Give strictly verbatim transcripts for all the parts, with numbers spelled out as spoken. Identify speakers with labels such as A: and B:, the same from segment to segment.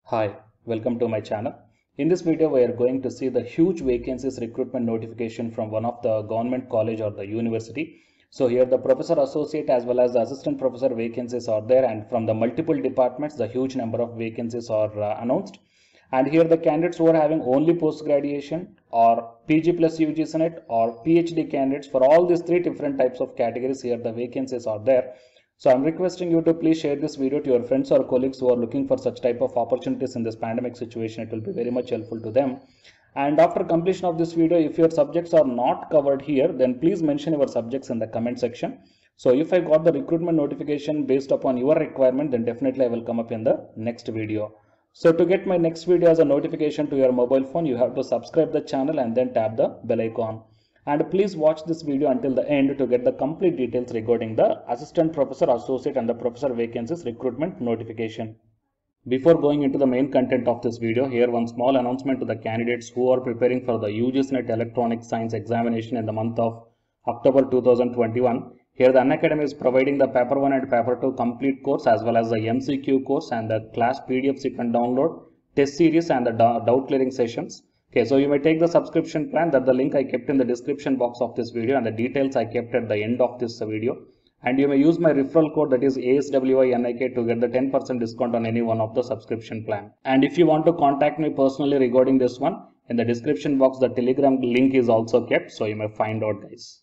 A: Hi, welcome to my channel. In this video, we are going to see the huge vacancies recruitment notification from one of the government college or the university. So here the professor associate as well as the assistant professor vacancies are there, and from the multiple departments, the huge number of vacancies are uh, announced. And here the candidates who are having only post graduation or P G plus U G C Net or PhD candidates, for all these three different types of categories, here the vacancies are there. So I'm requesting you to please share this video to your friends or colleagues who are looking for such type of opportunities in this pandemic situation. It will be very much helpful to them. And after completion of this video, if your subjects are not covered here, then please mention your subjects in the comment section. So if I got the recruitment notification based upon your requirement, then definitely I will come up in the next video. So to get my next video as a notification to your mobile phone, you have to subscribe the channel and then tap the bell icon. And please watch this video until the end to get the complete details regarding the assistant professor, associate and the professor vacancies recruitment notification. Before going into the main content of this video, here one small announcement to the candidates who are preparing for the U G C Net Electronic Science examination in the month of October two thousand twenty-one. Here the Unacademy is providing the paper one and paper two complete course as well as the M C Q course and the class P D Fs you can download, test series and the doubt clearing sessions. Okay, so you may take the subscription plan. That the link I kept in the description box of this video, and the details I kept at the end of this video. And you may use my referral code, that is A S W I N I K, to get the ten percent discount on any one of the subscription plan. And if you want to contact me personally regarding this one, in the description box the Telegram link is also kept, so you may find out, guys.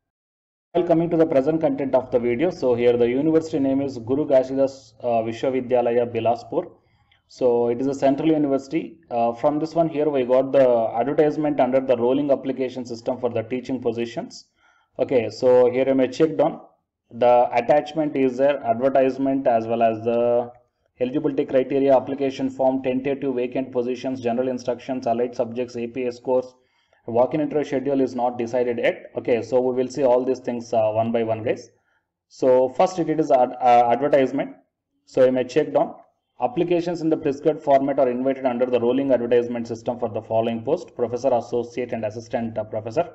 A: Well, coming to the present content of the video, so here the university name is Guru Ghasidas uh, Vishwavidyalaya, Bilaspur. So it is a central university. Uh, from this one here we got the advertisement under the rolling application system for the teaching positions. Okay, so here you may check down. The attachment is there, advertisement as well as the eligibility criteria, application form, tentative vacant positions, general instructions, allied subjects, A P S course. Walk-in interview schedule is not decided yet. Okay, so we will see all these things uh, one by one, guys. So first it is ad uh, advertisement. So you may check down. Applications in the prescribed format are invited under the rolling advertisement system for the following post: professor, associate and assistant uh, professor.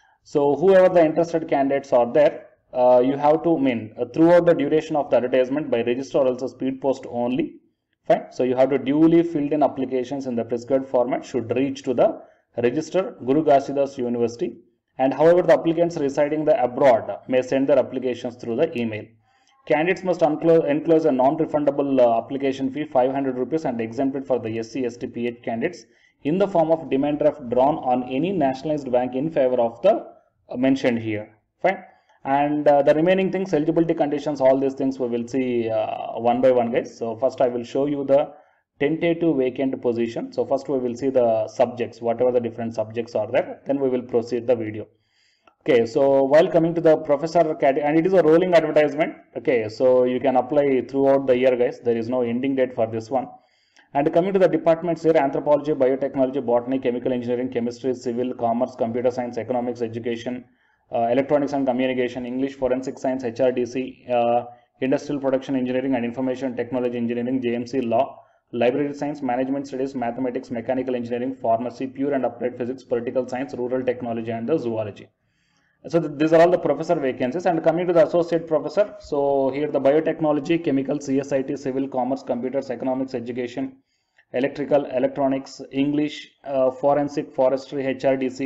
A: So whoever the interested candidates are there, uh, you have to mean uh, throughout the duration of the advertisement by register or also speed post only. Fine. So you have to duly filled in applications in the prescribed format should reach to the register Guru Ghasidas University. And however the applicants residing the abroad may send their applications through the email. Candidates must enclose a non-refundable uh, application fee five hundred rupees and exempted for the S C S T P H candidates in the form of demand draft drawn on any nationalized bank in favor of the uh, mentioned here. Fine. And uh, the remaining things, eligibility conditions, all these things we will see uh, one by one, guys. So first I will show you the tentative vacant position. So first we will see the subjects, whatever the different subjects are there. Then we will proceed the video. Okay, so while coming to the professor category, and it is a rolling advertisement. Okay, so you can apply throughout the year, guys. There is no ending date for this one. And coming to the departments here: anthropology, biotechnology, botany, chemical engineering, chemistry, civil, commerce, computer science, economics, education, uh, electronics and communication, English, forensic science, H R D C, uh, industrial production engineering and information technology engineering, J M C, law, library science, management studies, mathematics, mechanical engineering, pharmacy, pure and applied physics, political science, rural technology and the zoology. So th these are all the professor vacancies. And coming to the associate professor, so here the biotechnology, chemical, C S I T, civil, commerce, computers, economics, education, electrical, electronics, English, uh, forensic, forestry, H R D C,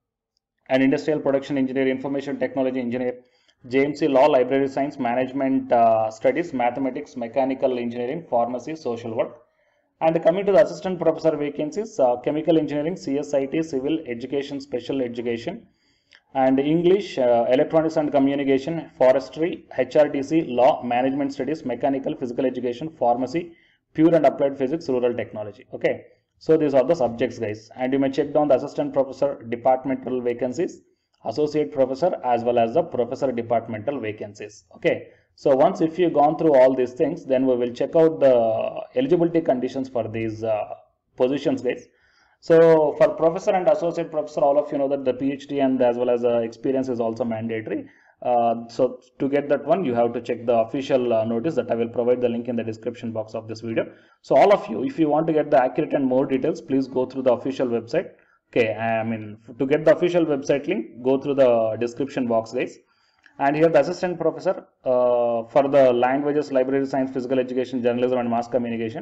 A: and industrial production engineer, information technology engineer, J M C, law, library science, management uh, studies, mathematics, mechanical engineering, pharmacy, social work. And coming to the assistant professor vacancies, uh, chemical engineering, C S I T, civil, education, special education, and English, uh, electronics and communication, forestry, H R D C, law, management studies, mechanical, physical education, pharmacy, pure and applied physics, rural technology. Okay, so these are the subjects, guys. And you may check down the assistant professor departmental vacancies, associate professor as well as the professor departmental vacancies. Okay, so once if you gone through all these things, then we will check out the eligibility conditions for these uh, positions, guys. So for professor and associate professor, all of you know that the PhD and as well as uh, experience is also mandatory. Uh, so to get that one, you have to check the official uh, notice that I will provide the link in the description box of this video. So all of you, if you want to get the accurate and more details, please go through the official website. Okay, I mean to get the official website link, go through the description box, guys. And here the assistant professor uh, for the languages, library science, physical education, journalism and mass communication.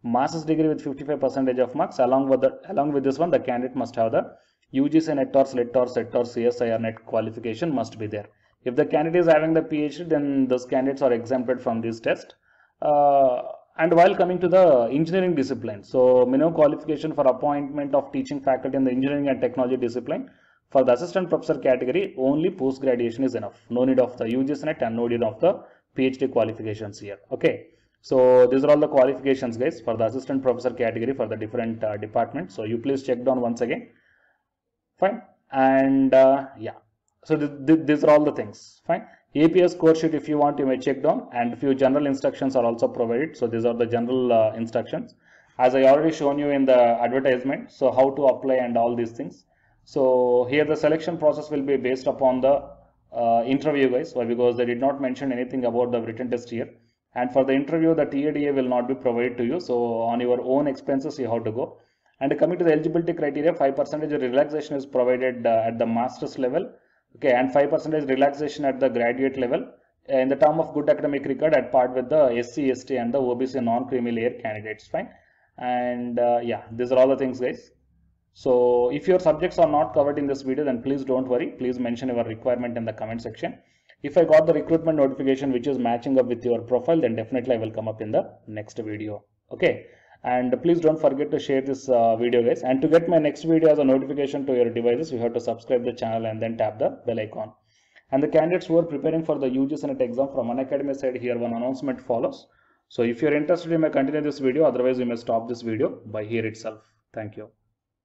A: master's degree with fifty-five percent of marks. Along with the, along with this one, the candidate must have the U G C NET or SLET or SET or C S I R NET qualification must be there. If the candidate is having the PhD, then those candidates are exempted from this test. Uh, and while coming to the engineering discipline, so minimum qualification for appointment of teaching faculty in the engineering and technology discipline, for the assistant professor category, only post graduation is enough. No need of the U G C NET and no need of the PhD qualifications here. Okay. So these are all the qualifications, guys, for the assistant professor category for the different uh, departments. So you please check down once again. Fine. And uh, yeah, so th th these are all the things. Fine. A P S course sheet, if you want, you may check down, and few general instructions are also provided. So these are the general uh, instructions, as I already shown you in the advertisement. So how to apply and all these things. So here the selection process will be based upon the uh, interview, guys. Why? Because they did not mention anything about the written test here. And for the interview, the T A D A will not be provided to you. So on your own expenses, you have to go. And coming to the eligibility criteria, five percent relaxation is provided uh, at the master's level. Okay, and five percent relaxation at the graduate level uh, in the term of good academic record at part with the S C, S T and the O B C non-creamy layer candidates. Fine. And uh, yeah, these are all the things, guys. So if your subjects are not covered in this video, then please don't worry. Please mention your requirement in the comment section. If I got the recruitment notification which is matching up with your profile, then definitely I will come up in the next video. Okay. And please don't forget to share this uh, video, guys. And to get my next video as a notification to your devices, you have to subscribe the channel and then tap the bell icon. And the candidates who are preparing for the U G C NET exam from Unacademy side, here one announcement follows. So if you're interested, you may continue this video. Otherwise, you may stop this video by here itself. Thank you.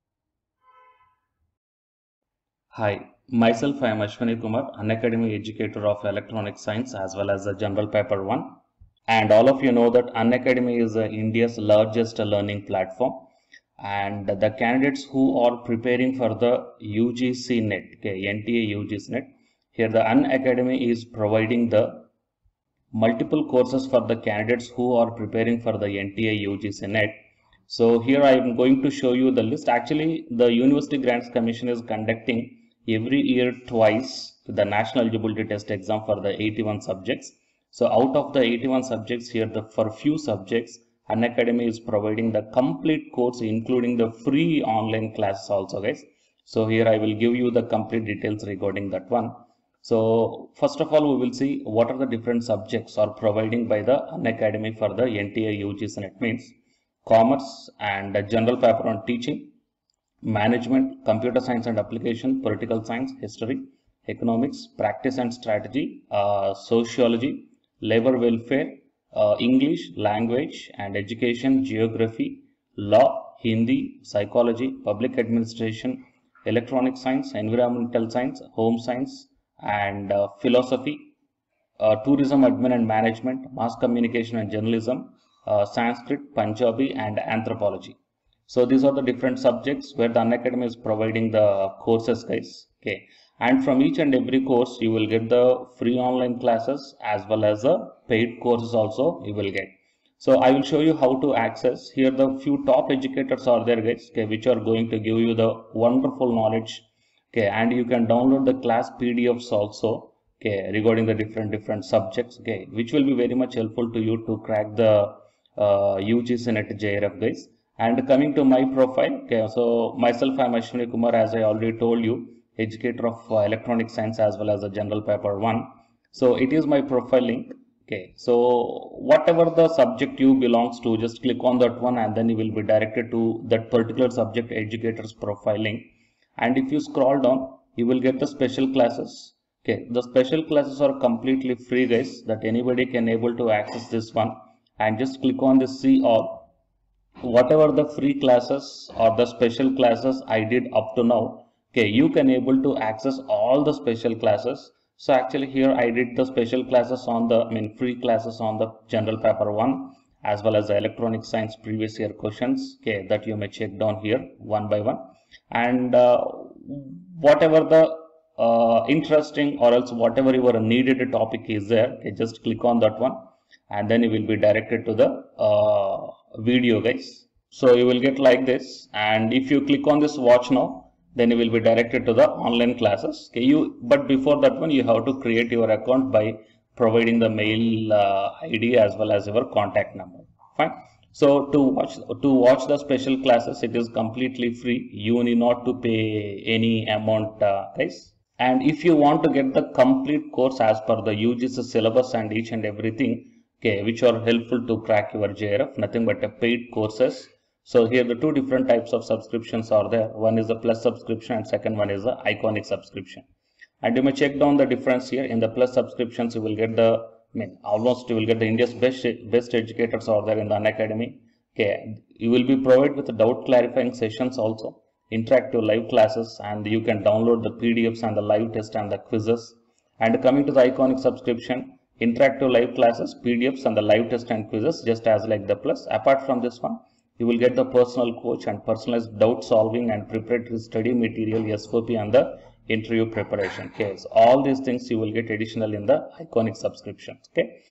A: Hi, myself I am Ashwani Kumar, Unacademy educator of electronic science as well as the general paper one. And all of you know that Unacademy is uh, India's largest uh, learning platform, and the candidates who are preparing for the U G C NET, okay, N T A U G C NET, here the Unacademy is providing the multiple courses for the candidates who are preparing for the N T A U G C NET. So here I am going to show you the list. Actually, the University Grants Commission is conducting every year twice the National Eligibility Test exam for the eighty-one subjects. So out of the eighty-one subjects here, the for few subjects, Unacademy is providing the complete course, including the free online classes also, guys. So here I will give you the complete details regarding that one. So first of all, we will see what are the different subjects are providing by the Unacademy for the N T A U G C NET, means commerce and general paper on teaching, management, computer science and application, political science, history, economics, practice and strategy, uh, sociology, labor welfare, uh, English, language and education, geography, law, Hindi, psychology, public administration, electronic science, environmental science, home science and uh, philosophy, uh, tourism, admin and management, mass communication and journalism, uh, Sanskrit, Punjabi and anthropology. So these are the different subjects where the Unacademy is providing the courses, guys. Okay. And from each and every course, you will get the free online classes as well as the paid courses also you will get. So I will show you how to access. Here the few top educators are there, guys, okay, which are going to give you the wonderful knowledge. Okay, and you can download the class P D Fs also, okay, regarding the different different subjects, okay, which will be very much helpful to you to crack the uh, U G C NET J R F, guys. And coming to my profile, okay, so myself I am Ashwani Kumar, as I already told you, educator of uh, electronic science as well as the general paper one. So it is my profile link. Okay, so whatever the subject you belongs to, just click on that one and then you will be directed to that particular subject educator's profile link. And if you scroll down, you will get the special classes. Okay, the special classes are completely free, guys, that anybody can able to access this one. And just click on the see all. Whatever the free classes or the special classes I did up to now, okay, you can able to access all the special classes. So actually here I did the special classes on the, I mean free classes on the general paper one as well as the electronic science previous year questions, okay, that you may check down here one by one. And uh, whatever the uh, interesting or else whatever your needed topic is there, okay, just click on that one and then you will be directed to the uh, video, guys. So you will get like this, and if you click on this watch now, then you will be directed to the online classes. Okay, you but before that one you have to create your account by providing the mail uh, I D as well as your contact number. Fine. So to watch to watch the special classes, it is completely free. You need not to pay any amount, uh, guys. And if you want to get the complete course as per the U G C syllabus and each and everything, okay, which are helpful to crack your J R F, nothing but a paid courses. So here the two different types of subscriptions are there. One is the plus subscription and second one is the iconic subscription. And you may check down the difference here. In the plus subscriptions, you will get the, I mean, almost you will get the India's best best educators are there in the Unacademy. Okay, you will be provided with doubt clarifying sessions also, interactive live classes, and you can download the P D Fs and the live test and the quizzes. And coming to the iconic subscription, interactive live classes, P D Fs and the live test and quizzes, just as like the plus. Apart from this one, you will get the personal coach and personalized doubt solving and preparatory study material, S O P, and the interview preparation. Okay, so all these things you will get additional in the iconic subscription. Okay,